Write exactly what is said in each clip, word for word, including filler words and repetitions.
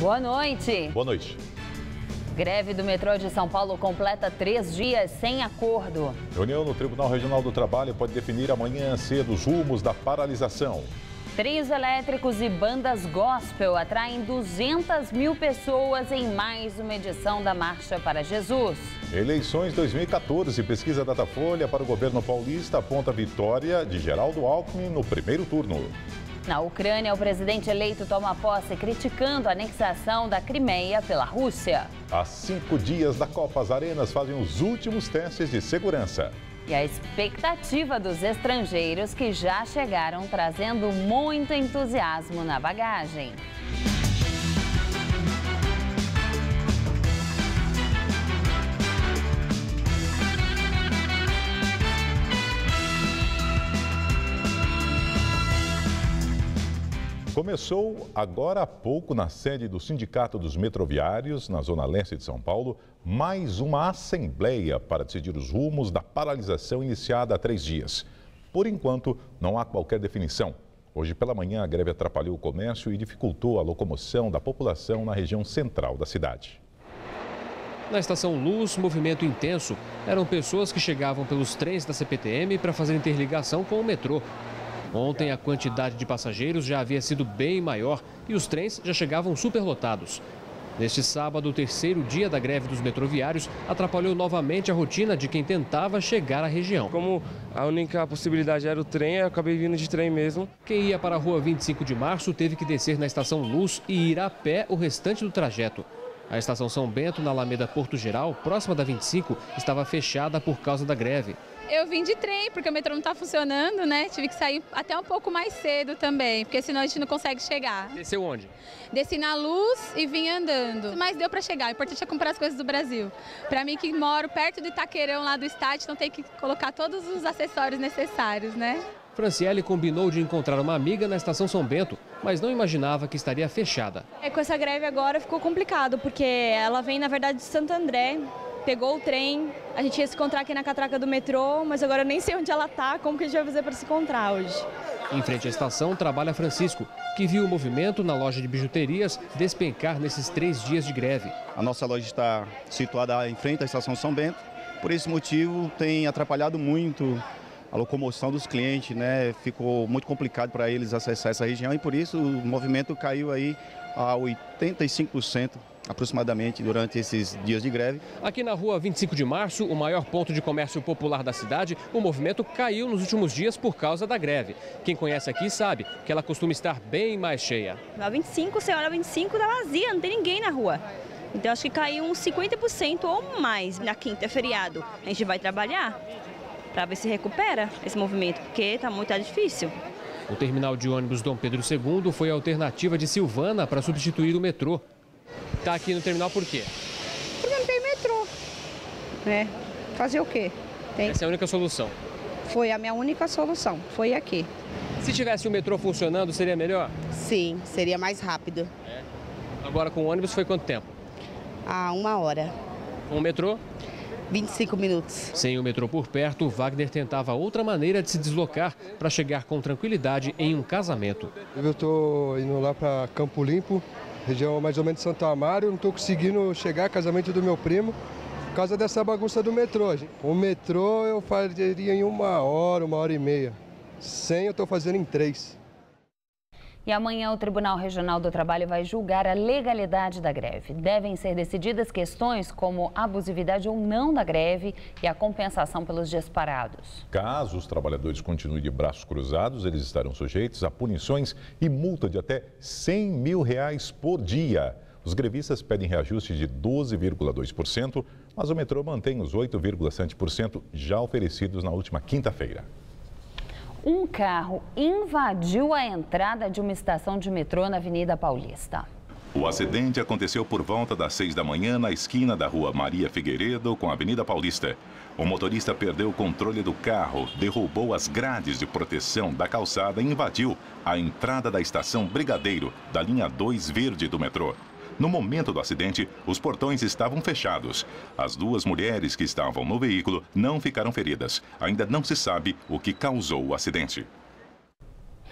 Boa noite. Boa noite. Greve do metrô de São Paulo completa três dias sem acordo. Reunião no Tribunal Regional do Trabalho pode definir amanhã cedo os rumos da paralisação. Trios elétricos e bandas gospel atraem duzentas mil pessoas em mais uma edição da Marcha para Jesus. Eleições dois mil e quatorze, pesquisa Datafolha para o governo paulista aponta a vitória de Geraldo Alckmin no primeiro turno. Na Ucrânia, o presidente eleito toma posse criticando a anexação da Crimeia pela Rússia. Há cinco dias da Copa, as arenas fazem os últimos testes de segurança. E a expectativa dos estrangeiros que já chegaram trazendo muito entusiasmo na bagagem. Começou agora há pouco na sede do Sindicato dos Metroviários, na Zona Leste de São Paulo, mais uma assembleia para decidir os rumos da paralisação iniciada há três dias. Por enquanto, não há qualquer definição. Hoje pela manhã, a greve atrapalhou o comércio e dificultou a locomoção da população na região central da cidade. Na Estação Luz, movimento intenso. Eram pessoas que chegavam pelos trens da C P T M para fazer interligação com o metrô. Ontem, a quantidade de passageiros já havia sido bem maior e os trens já chegavam superlotados. Neste sábado, o terceiro dia da greve dos metroviários atrapalhou novamente a rotina de quem tentava chegar à região. Como a única possibilidade era o trem, eu acabei vindo de trem mesmo. Quem ia para a rua vinte e cinco de março teve que descer na Estação Luz e ir a pé o restante do trajeto. A Estação São Bento, na Alameda Porto Geral, próxima da vinte e cinco, estava fechada por causa da greve. Eu vim de trem, porque o metrô não está funcionando, né? Tive que sair até um pouco mais cedo também, porque senão a gente não consegue chegar. Desceu onde? Desci na Luz e vim andando. Mas deu para chegar, o importante é comprar as coisas do Brasil. Para mim que moro perto do Itaquerão, lá do estádio, então tem que colocar todos os acessórios necessários, né? Franciele combinou de encontrar uma amiga na Estação São Bento, mas não imaginava que estaria fechada. É, com essa greve agora ficou complicado, porque ela vem, na verdade, de Santo André. Pegou o trem, a gente ia se encontrar aqui na catraca do metrô, mas agora eu nem sei onde ela está, como que a gente vai fazer para se encontrar hoje. Em frente à estação trabalha Francisco, que viu o movimento na loja de bijuterias despencar nesses três dias de greve. A nossa loja está situada em frente à estação São Bento, por esse motivo tem atrapalhado muito a locomoção dos clientes, né? Ficou muito complicado para eles acessar essa região e por isso o movimento caiu aí a oitenta e cinco por cento. Aproximadamente durante esses dias de greve. Aqui na rua vinte e cinco de março, o maior ponto de comércio popular da cidade, o movimento caiu nos últimos dias por causa da greve. Quem conhece aqui sabe que ela costuma estar bem mais cheia. A vinte e cinco, você olha a vinte e cinco, tá vazia, não tem ninguém na rua. Então acho que caiu uns cinquenta por cento ou mais. Na quinta é feriado, a gente vai trabalhar para ver se recupera esse movimento, porque tá muito tá difícil. O terminal de ônibus Dom Pedro segundo foi a alternativa de Silvana para substituir o metrô. Está aqui no terminal por quê? Porque não tem metrô, né? Fazer o quê? Tem... Essa é a única solução. Foi a minha única solução, foi aqui. Se tivesse o metrô funcionando, seria melhor? Sim, seria mais rápido. É. Agora com o ônibus foi quanto tempo? Ah, uma hora. Com o metrô? vinte e cinco minutos. Sem o metrô por perto, Wagner tentava outra maneira de se deslocar para chegar com tranquilidade em um casamento. Eu estou indo lá para Campo Limpo, região mais ou menos de Santo Amaro, não estou conseguindo chegar ao casamento do meu primo por causa dessa bagunça do metrô. O metrô eu faria em uma hora, uma hora e meia. Sem eu estou fazendo em três. E amanhã o Tribunal Regional do Trabalho vai julgar a legalidade da greve. Devem ser decididas questões como a abusividade ou não da greve e a compensação pelos dias parados. Caso os trabalhadores continuem de braços cruzados, eles estarão sujeitos a punições e multa de até cem mil reais por dia. Os grevistas pedem reajuste de doze vírgula dois por cento, mas o metrô mantém os oito vírgula sete por cento já oferecidos na última quinta-feira. Um carro invadiu a entrada de uma estação de metrô na Avenida Paulista. O acidente aconteceu por volta das seis da manhã na esquina da rua Maria Figueiredo com a Avenida Paulista. O motorista perdeu o controle do carro, derrubou as grades de proteção da calçada e invadiu a entrada da estação Brigadeiro, da linha dois verde do metrô. No momento do acidente, os portões estavam fechados. As duas mulheres que estavam no veículo não ficaram feridas. Ainda não se sabe o que causou o acidente.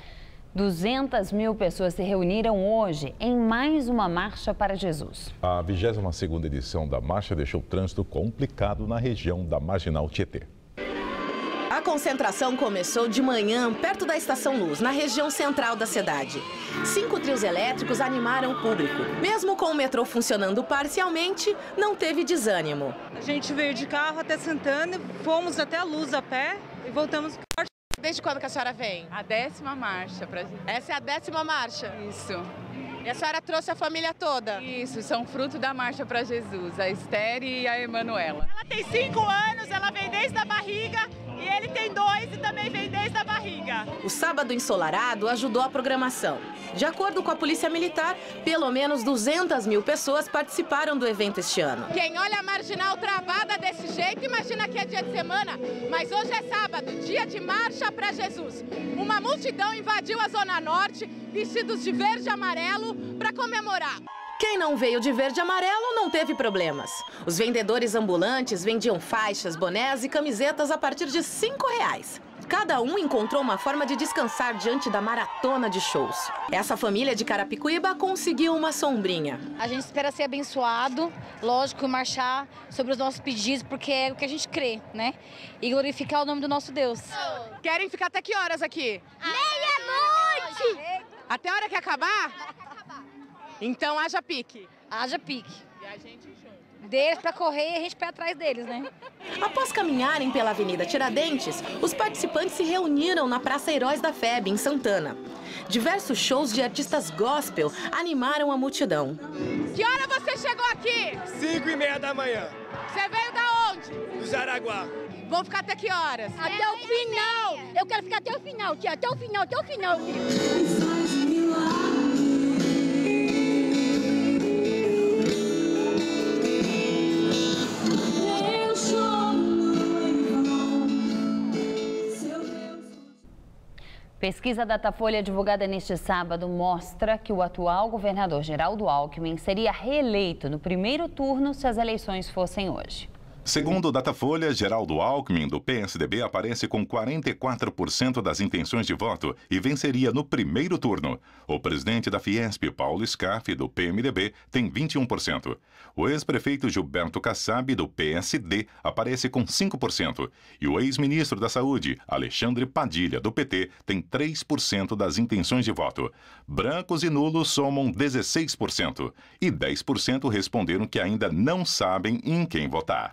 duzentas mil pessoas se reuniram hoje em mais uma Marcha para Jesus. A vigésima segunda edição da marcha deixou o trânsito complicado na região da Marginal Tietê. A concentração começou de manhã, perto da Estação Luz, na região central da cidade. Cinco trios elétricos animaram o público. Mesmo com o metrô funcionando parcialmente, não teve desânimo. A gente veio de carro até Santana, fomos até a Luz a pé e voltamos. Desde quando que a senhora vem? A décima marcha. Pra... Essa é a décima marcha? Isso. E a senhora trouxe a família toda? Isso, são fruto da Marcha para Jesus, a Esther e a Emanuela. Ela tem cinco anos, ela vem desde a barriga e ele tem dois e também vem desde a barriga. O sábado ensolarado ajudou a programação. De acordo com a Polícia Militar, pelo menos duzentas mil pessoas participaram do evento este ano. Quem olha a Marginal travada desse jeito, imagina que é dia de semana, mas hoje é sábado, dia de Marcha para Jesus. Uma multidão invadiu a Zona Norte, vestidos de verde e amarelo, para comemorar. Quem não veio de verde e amarelo não teve problemas. Os vendedores ambulantes vendiam faixas, bonés e camisetas a partir de cinco reais. Cada um encontrou uma forma de descansar diante da maratona de shows. Essa família de Carapicuíba conseguiu uma sombrinha. A gente espera ser abençoado, lógico, marchar sobre os nossos pedidos, porque é o que a gente crê, né? E glorificar o nome do nosso Deus. Querem ficar até que horas aqui? Meia-noite! Até a hora que acabar? Então haja pique. Haja pique. E a gente junto. Deles para correr e a gente para atrás deles, né? Após caminharem pela Avenida Tiradentes, os participantes se reuniram na Praça Heróis da F E B, em Santana. Diversos shows de artistas gospel animaram a multidão. Que hora você chegou aqui? Cinco e meia da manhã. Você veio da onde? Do Jaraguá. Vão ficar até que horas? Até o final. Eu quero ficar até o final, tia. Até o final, até o final. Pesquisa Datafolha divulgada neste sábado mostra que o atual governador Geraldo Alckmin seria reeleito no primeiro turno se as eleições fossem hoje. Segundo o Datafolha, Geraldo Alckmin, do P S D B, aparece com quarenta e quatro por cento das intenções de voto e venceria no primeiro turno. O presidente da Fiesp, Paulo Scaff, do P M D B, tem vinte e um por cento. O ex-prefeito Gilberto Kassab, do P S D, aparece com cinco por cento. E o ex-ministro da Saúde, Alexandre Padilha, do P T, tem três por cento das intenções de voto. Brancos e nulos somam dezesseis por cento. E dez por cento responderam que ainda não sabem em quem votar.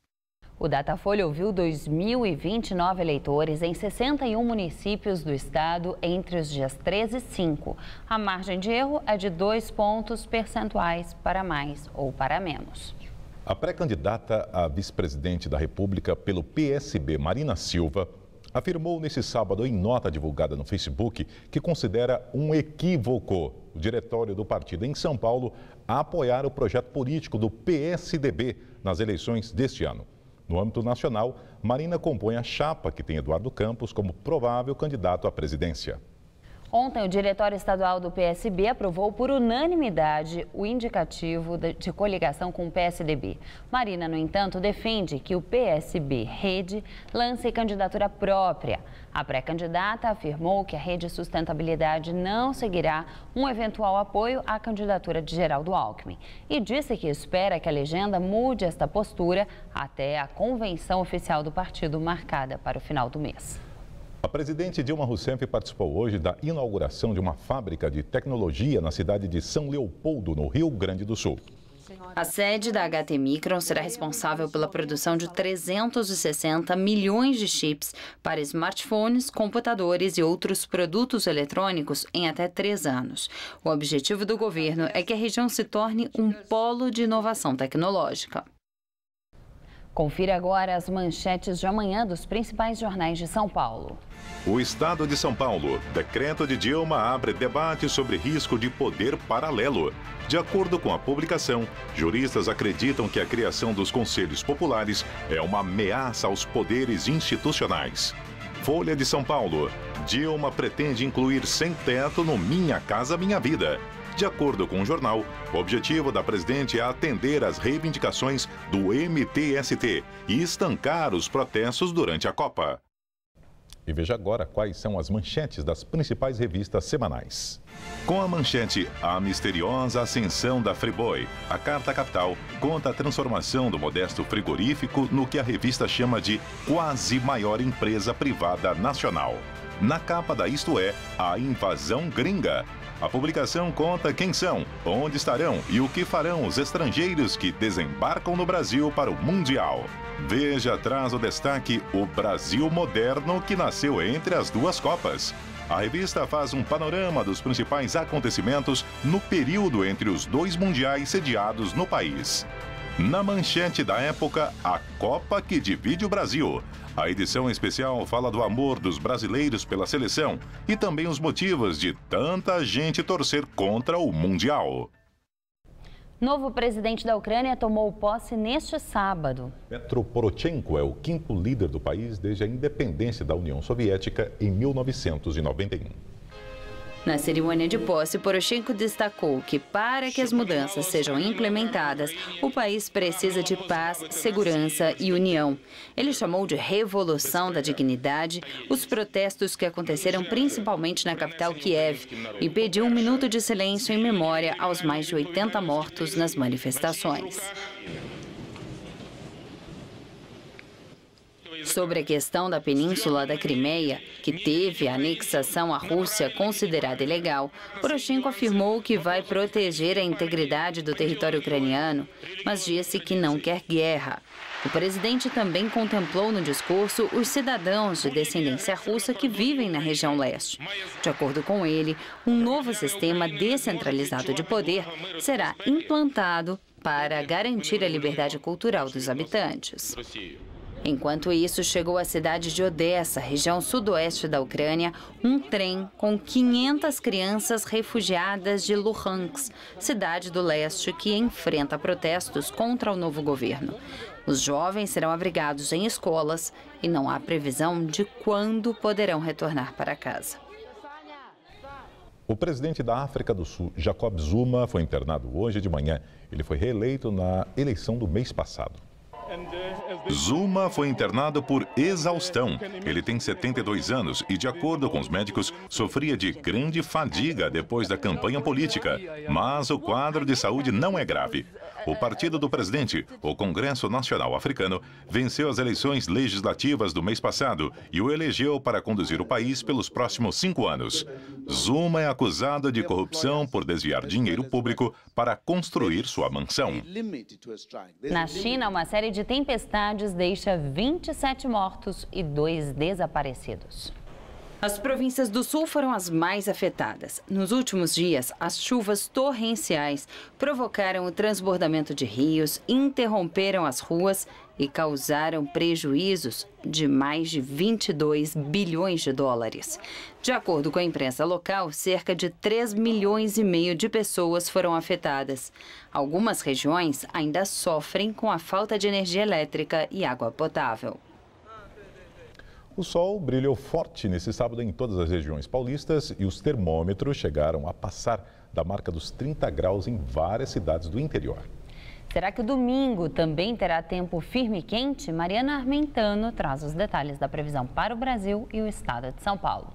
O Datafolha ouviu dois mil e vinte e nove eleitores em sessenta e um municípios do estado entre os dias treze e cinco. A margem de erro é de dois pontos percentuais para mais ou para menos. A pré-candidata a vice-presidente da República pelo P S B, Marina Silva, afirmou nesse sábado em nota divulgada no Facebook que considera um equívoco o diretório do partido em São Paulo a apoiar o projeto político do P S D B nas eleições deste ano. No âmbito nacional, Marina compõe a chapa que tem Eduardo Campos como provável candidato à presidência. Ontem, o Diretório Estadual do P S B aprovou por unanimidade o indicativo de coligação com o P S D B. Marina, no entanto, defende que o P S B Rede lance candidatura própria. A pré-candidata afirmou que a Rede Sustentabilidade não seguirá um eventual apoio à candidatura de Geraldo Alckmin e disse que espera que a legenda mude esta postura até a convenção oficial do partido marcada para o final do mês. A presidente Dilma Rousseff participou hoje da inauguração de uma fábrica de tecnologia na cidade de São Leopoldo, no Rio Grande do Sul. A sede da H T Micron será responsável pela produção de trezentos e sessenta milhões de chips para smartphones, computadores e outros produtos eletrônicos em até três anos. O objetivo do governo é que a região se torne um polo de inovação tecnológica. Confira agora as manchetes de amanhã dos principais jornais de São Paulo. O Estado de São Paulo. Decreto de Dilma abre debate sobre risco de poder paralelo. De acordo com a publicação, juristas acreditam que a criação dos conselhos populares é uma ameaça aos poderes institucionais. Folha de São Paulo. Dilma pretende incluir sem teto no Minha Casa Minha Vida. De acordo com o jornal, o objetivo da presidente é atender às reivindicações do M T S T e estancar os protestos durante a Copa. E veja agora quais são as manchetes das principais revistas semanais. Com a manchete A Misteriosa Ascensão da Friboi, a Carta Capital conta a transformação do modesto frigorífico no que a revista chama de quase maior empresa privada nacional. Na capa da Isto É, a invasão gringa. A publicação conta quem são, onde estarão e o que farão os estrangeiros que desembarcam no Brasil para o Mundial. Veja atrás o destaque O Brasil Moderno, que nasceu entre as duas Copas. A revista faz um panorama dos principais acontecimentos no período entre os dois mundiais sediados no país. Na manchete da época, a Copa que divide o Brasil. A edição especial fala do amor dos brasileiros pela seleção e também os motivos de tanta gente torcer contra o Mundial. Novo presidente da Ucrânia tomou posse neste sábado. Petro Poroshenko é o quinto líder do país desde a independência da União Soviética em mil novecentos e noventa e um. Na cerimônia de posse, Poroshenko destacou que, para que as mudanças sejam implementadas, o país precisa de paz, segurança e união. Ele chamou de revolução da dignidade os protestos que aconteceram principalmente na capital Kiev e pediu um minuto de silêncio em memória aos mais de oitenta mortos nas manifestações. Sobre a questão da península da Crimeia, que teve a anexação à Rússia considerada ilegal, Poroshenko afirmou que vai proteger a integridade do território ucraniano, mas disse que não quer guerra. O presidente também contemplou no discurso os cidadãos de descendência russa que vivem na região leste. De acordo com ele, um novo sistema descentralizado de poder será implantado para garantir a liberdade cultural dos habitantes. Enquanto isso, chegou à cidade de Odessa, região sudoeste da Ucrânia, um trem com quinhentas crianças refugiadas de Luhansk, cidade do leste que enfrenta protestos contra o novo governo. Os jovens serão abrigados em escolas e não há previsão de quando poderão retornar para casa. O presidente da África do Sul, Jacob Zuma, foi internado hoje de manhã. Ele foi reeleito na eleição do mês passado. Zuma foi internado por exaustão. Ele tem setenta e dois anos e, de acordo com os médicos, sofria de grande fadiga depois da campanha política. Mas o quadro de saúde não é grave. O partido do presidente, o Congresso Nacional Africano, venceu as eleições legislativas do mês passado e o elegeu para conduzir o país pelos próximos cinco anos. Zuma é acusado de corrupção por desviar dinheiro público para construir sua mansão. Na China, uma série de tempestades deixa vinte e sete mortos e dois desaparecidos. As províncias do sul foram as mais afetadas. Nos últimos dias, as chuvas torrenciais provocaram o transbordamento de rios, interromperam as ruas e causaram prejuízos de mais de vinte e dois bilhões de dólares. De acordo com a imprensa local, cerca de três milhões e meio de pessoas foram afetadas. Algumas regiões ainda sofrem com a falta de energia elétrica e água potável. O sol brilhou forte nesse sábado em todas as regiões paulistas e os termômetros chegaram a passar da marca dos trinta graus em várias cidades do interior. Será que o domingo também terá tempo firme e quente? Mariana Armentano traz os detalhes da previsão para o Brasil e o estado de São Paulo.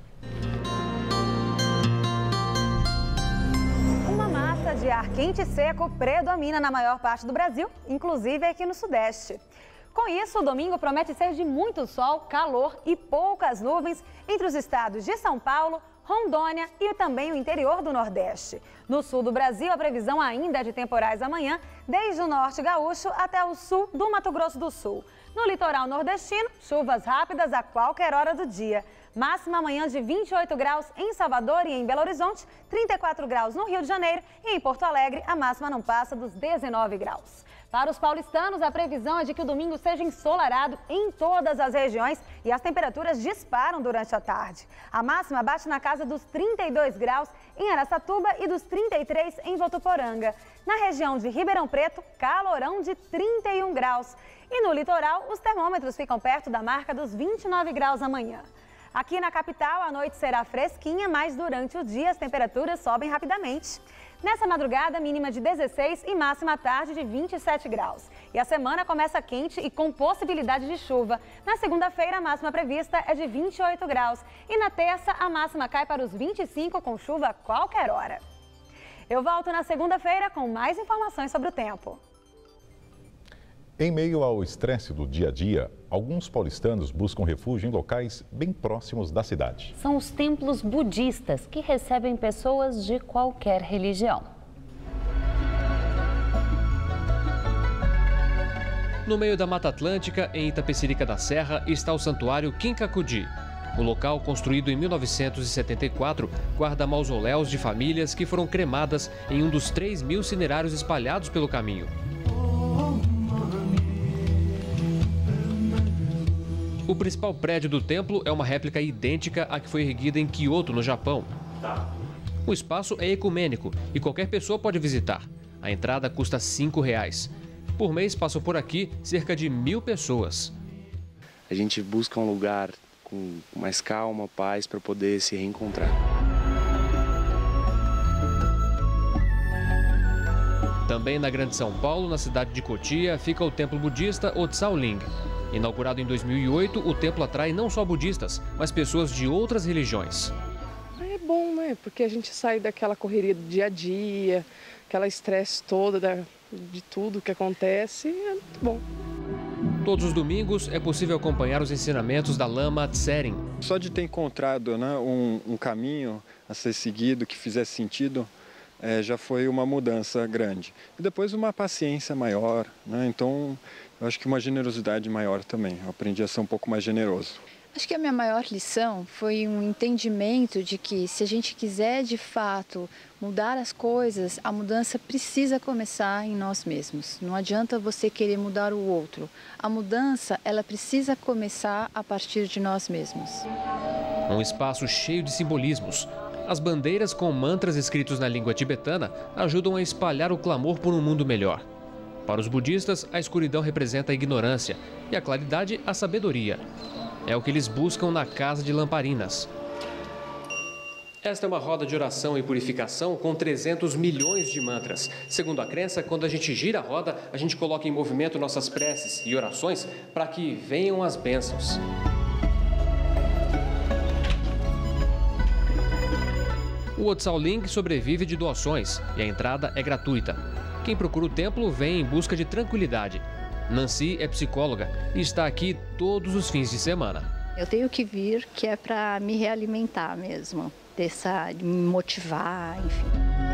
Uma massa de ar quente e seco predomina na maior parte do Brasil, inclusive aqui no Sudeste. Com isso, o domingo promete ser de muito sol, calor e poucas nuvens entre os estados de São Paulo, Rondônia e também o interior do Nordeste. No sul do Brasil, a previsão ainda é de temporais amanhã, desde o norte gaúcho até o sul do Mato Grosso do Sul. No litoral nordestino, chuvas rápidas a qualquer hora do dia. Máxima amanhã de vinte e oito graus em Salvador e em Belo Horizonte, trinta e quatro graus no Rio de Janeiro e em Porto Alegre a máxima não passa dos dezenove graus. Para os paulistanos, a previsão é de que o domingo seja ensolarado em todas as regiões e as temperaturas disparam durante a tarde. A máxima bate na casa dos trinta e dois graus em Araçatuba e dos trinta e três em Votuporanga. Na região de Ribeirão Preto, calorão de trinta e um graus. E no litoral, os termômetros ficam perto da marca dos vinte e nove graus amanhã. Aqui na capital, a noite será fresquinha, mas durante o dia as temperaturas sobem rapidamente. Nessa madrugada, mínima de dezesseis e máxima à tarde de vinte e sete graus. E a semana começa quente e com possibilidade de chuva. Na segunda-feira, a máxima prevista é de vinte e oito graus. E na terça, a máxima cai para os vinte e cinco com chuva a qualquer hora. Eu volto na segunda-feira com mais informações sobre o tempo. Em meio ao estresse do dia a dia, alguns paulistanos buscam refúgio em locais bem próximos da cidade. São os templos budistas que recebem pessoas de qualquer religião. No meio da Mata Atlântica, em Itapecerica da Serra, está o Santuário Kinkakuji. O local, construído em mil novecentos e setenta e quatro, guarda mausoléus de famílias que foram cremadas em um dos três mil cinerários espalhados pelo caminho. O principal prédio do templo é uma réplica idêntica à que foi erguida em Kyoto, no Japão. O espaço é ecumênico e qualquer pessoa pode visitar. A entrada custa cinco reais. Por mês passam por aqui cerca de mil pessoas. A gente busca um lugar com mais calma, paz, para poder se reencontrar. Também na Grande São Paulo, na cidade de Cotia, fica o templo budista Otsaoling. Inaugurado em dois mil e oito, o templo atrai não só budistas, mas pessoas de outras religiões. É bom, né? Porque a gente sai daquela correria do dia a dia, aquela estresse toda da, de tudo que acontece, é muito bom. Todos os domingos é possível acompanhar os ensinamentos da Lama Tsering. Só de ter encontrado, né, um, um caminho a ser seguido que fizesse sentido, é, já foi uma mudança grande. E depois uma paciência maior, né? Então eu acho que uma generosidade maior também. Eu aprendi a ser um pouco mais generoso. Acho que a minha maior lição foi um entendimento de que se a gente quiser de fato mudar as coisas, a mudança precisa começar em nós mesmos. Não adianta você querer mudar o outro. A mudança, ela precisa começar a partir de nós mesmos. Um espaço cheio de simbolismos. As bandeiras com mantras escritos na língua tibetana ajudam a espalhar o clamor por um mundo melhor. Para os budistas, a escuridão representa a ignorância e a claridade a sabedoria. É o que eles buscam na Casa de Lamparinas. Esta é uma roda de oração e purificação com trezentos milhões de mantras. Segundo a crença, quando a gente gira a roda, a gente coloca em movimento nossas preces e orações para que venham as bênçãos. O Otsaoling sobrevive de doações e a entrada é gratuita. Quem procura o templo vem em busca de tranquilidade. Nancy é psicóloga e está aqui todos os fins de semana. Eu tenho que vir, que é para me realimentar mesmo, dessa, de me motivar, enfim.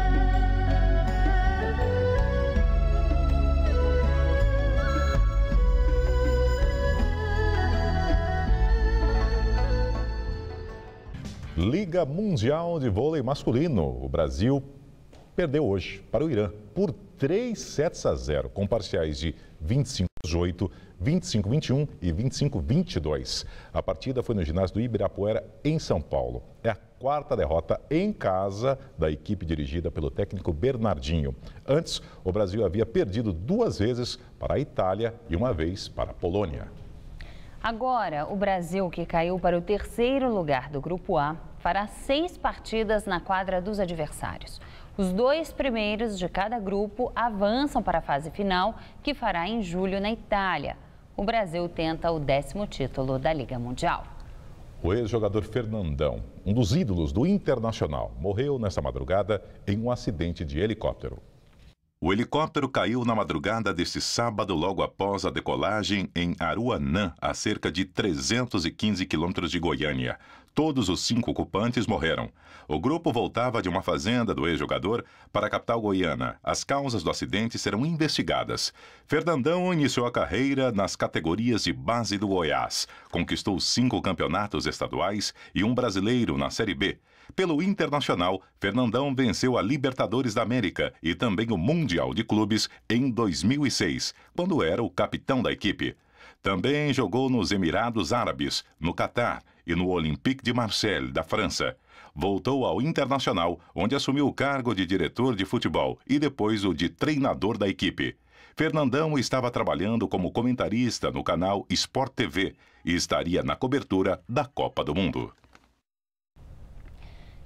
Liga Mundial de Vôlei Masculino. O Brasil perdeu hoje para o Irã por três sets a zero, com parciais de vinte e cinco a dezoito, vinte e cinco a vinte e um e vinte e cinco a vinte e dois. A partida foi no ginásio do Ibirapuera, em São Paulo. É a quarta derrota em casa da equipe dirigida pelo técnico Bernardinho. Antes, o Brasil havia perdido duas vezes para a Itália e uma vez para a Polônia. Agora, o Brasil, que caiu para o terceiro lugar do Grupo A, fará seis partidas na quadra dos adversários. Os dois primeiros de cada grupo avançam para a fase final, que fará em julho na Itália. O Brasil tenta o décimo título da Liga Mundial. O ex-jogador Fernandão, um dos ídolos do Internacional, morreu nesta madrugada em um acidente de helicóptero. O helicóptero caiu na madrugada deste sábado, logo após a decolagem em Aruanã, a cerca de trezentos e quinze quilômetros de Goiânia. Todos os cinco ocupantes morreram. O grupo voltava de uma fazenda do ex-jogador para a capital goiana. As causas do acidente serão investigadas. Fernandão iniciou a carreira nas categorias de base do Goiás. Conquistou cinco campeonatos estaduais e um brasileiro na Série B. Pelo Internacional, Fernandão venceu a Libertadores da América e também o Mundial de Clubes em dois mil e seis, quando era o capitão da equipe. Também jogou nos Emirados Árabes, no Catar e no Olympique de Marseille, da França. Voltou ao Internacional, onde assumiu o cargo de diretor de futebol e depois o de treinador da equipe. Fernandão estava trabalhando como comentarista no canal Sport T V e estaria na cobertura da Copa do Mundo.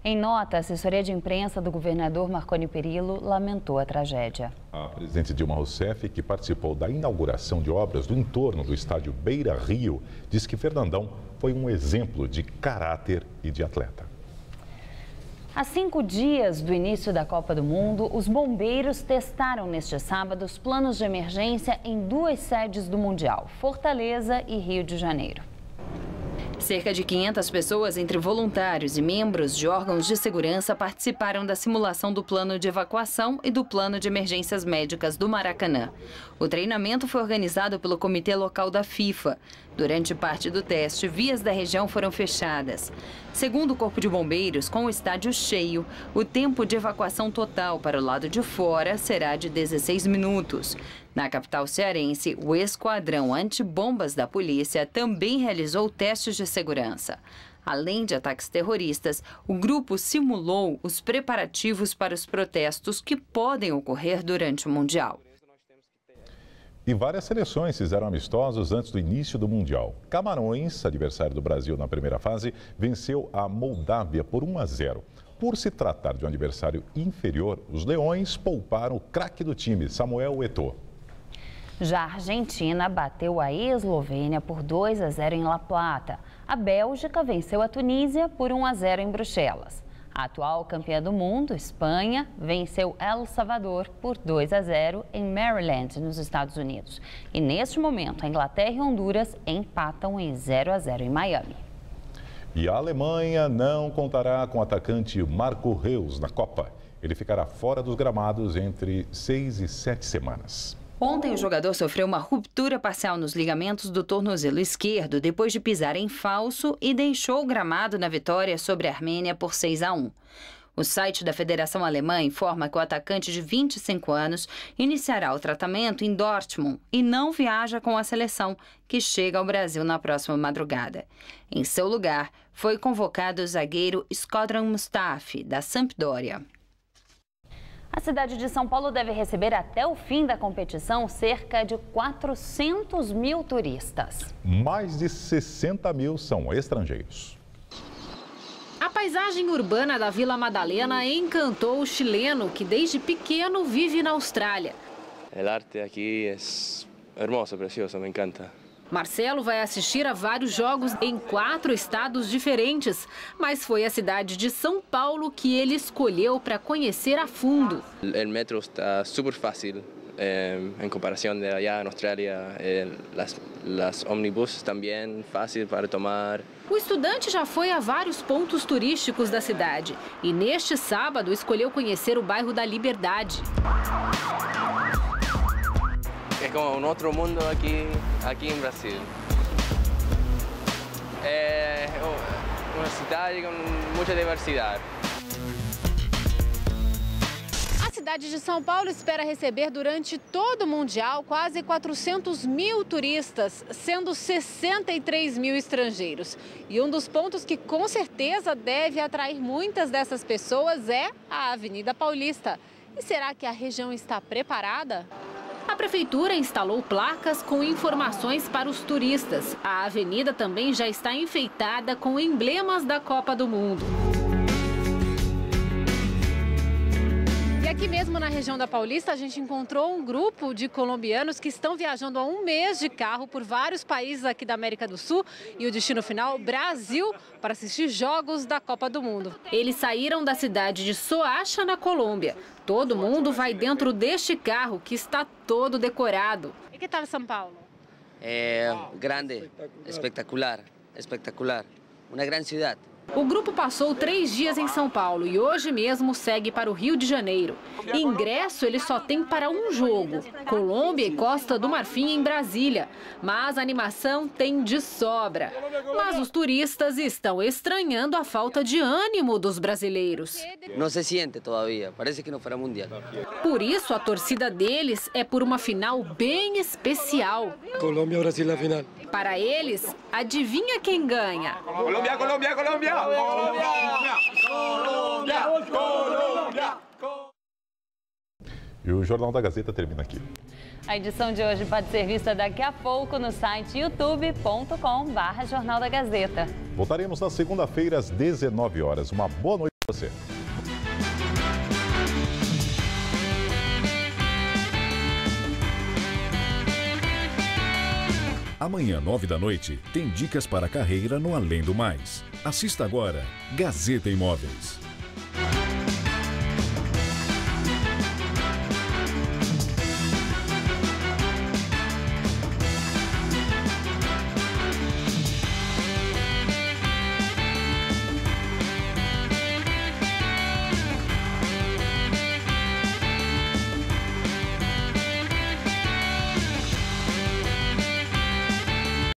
Em nota, a assessoria de imprensa do governador Marconi Perillo lamentou a tragédia. A presidente Dilma Rousseff, que participou da inauguração de obras do entorno do estádio Beira Rio, disse que Fernandão foi um exemplo de caráter e de atleta. Há cinco dias do início da Copa do Mundo, os bombeiros testaram neste sábado os planos de emergência em duas sedes do Mundial, Fortaleza e Rio de Janeiro. Cerca de quinhentas pessoas, entre voluntários e membros de órgãos de segurança, participaram da simulação do plano de evacuação e do plano de emergências médicas do Maracanã. O treinamento foi organizado pelo Comitê Local da FIFA. Durante parte do teste, vias da região foram fechadas. Segundo o Corpo de Bombeiros, com o estádio cheio, o tempo de evacuação total para o lado de fora será de dezesseis minutos. Na capital cearense, o Esquadrão Antibombas da Polícia também realizou testes de segurança. Além de ataques terroristas, o grupo simulou os preparativos para os protestos que podem ocorrer durante o Mundial. E várias seleções fizeram amistosos antes do início do Mundial. Camarões, adversário do Brasil na primeira fase, venceu a Moldávia por um a zero. Por se tratar de um adversário inferior, os Leões pouparam o craque do time, Samuel Eto'o. Já a Argentina bateu a Eslovênia por dois a zero em La Plata. A Bélgica venceu a Tunísia por um a zero em Bruxelas. A atual campeã do mundo, Espanha, venceu El Salvador por dois a zero em Maryland, nos Estados Unidos. E neste momento, a Inglaterra e Honduras empatam em zero a zero em Miami. E a Alemanha não contará com o atacante Marco Reus na Copa. Ele ficará fora dos gramados entre seis e sete semanas. Ontem, o jogador sofreu uma ruptura parcial nos ligamentos do tornozelo esquerdo depois de pisar em falso e deixou o gramado na vitória sobre a Armênia por seis a um. O site da Federação Alemã informa que o atacante de vinte e cinco anos iniciará o tratamento em Dortmund e não viaja com a seleção, que chega ao Brasil na próxima madrugada. Em seu lugar, foi convocado o zagueiro Shkodran Mustafi, da Sampdoria. A cidade de São Paulo deve receber até o fim da competição cerca de quatrocentos mil turistas. Mais de sessenta mil são estrangeiros. A paisagem urbana da Vila Madalena encantou o chileno, que desde pequeno vive na Austrália. O arte aqui é hermoso, precioso, me encanta. Marcelo vai assistir a vários jogos em quatro estados diferentes, mas foi a cidade de São Paulo que ele escolheu para conhecer a fundo. O metro está super fácil eh, em comparação de allá na Austrália. Eh, las, las ônibus também fácil para tomar. O estudante já foi a vários pontos turísticos da cidade e neste sábado escolheu conhecer o bairro da Liberdade. É como um outro mundo aqui, aqui em Brasil. É uma cidade com muita diversidade. A cidade de São Paulo espera receber durante todo o Mundial quase quatrocentos mil turistas, sendo sessenta e três mil estrangeiros. E um dos pontos que com certeza deve atrair muitas dessas pessoas é a Avenida Paulista. E será que a região está preparada? A prefeitura instalou placas com informações para os turistas. A avenida também já está enfeitada com emblemas da Copa do Mundo. E aqui mesmo na região da Paulista, a gente encontrou um grupo de colombianos que estão viajando há um mês de carro por vários países aqui da América do Sul e o destino final, Brasil, para assistir jogos da Copa do Mundo. Eles saíram da cidade de Soacha, na Colômbia. Todo mundo vai dentro deste carro que está todo decorado. E que tal São Paulo? É grande, espetacular, espetacular. Uma grande cidade. O grupo passou três dias em São Paulo e hoje mesmo segue para o Rio de Janeiro. Ingresso ele só tem para um jogo, Colômbia e Costa do Marfim em Brasília. Mas a animação tem de sobra. Mas os turistas estão estranhando a falta de ânimo dos brasileiros. Não se sente todavia, parece que não fará mundial. Por isso a torcida deles é por uma final bem especial. Colômbia, Brasil na final. Para eles, adivinha quem ganha? Colômbia, Colômbia, Colômbia! Colômbia! Colômbia! Colômbia! E o Jornal da Gazeta termina aqui. A edição de hoje pode ser vista daqui a pouco no site youtube ponto com barra Jornal da Gazeta. Voltaremos na segunda-feira às dezenove horas. Uma boa noite. Você. Amanhã, nove da noite, tem dicas para a carreira no Além do Mais. Assista agora Gazeta Imóveis.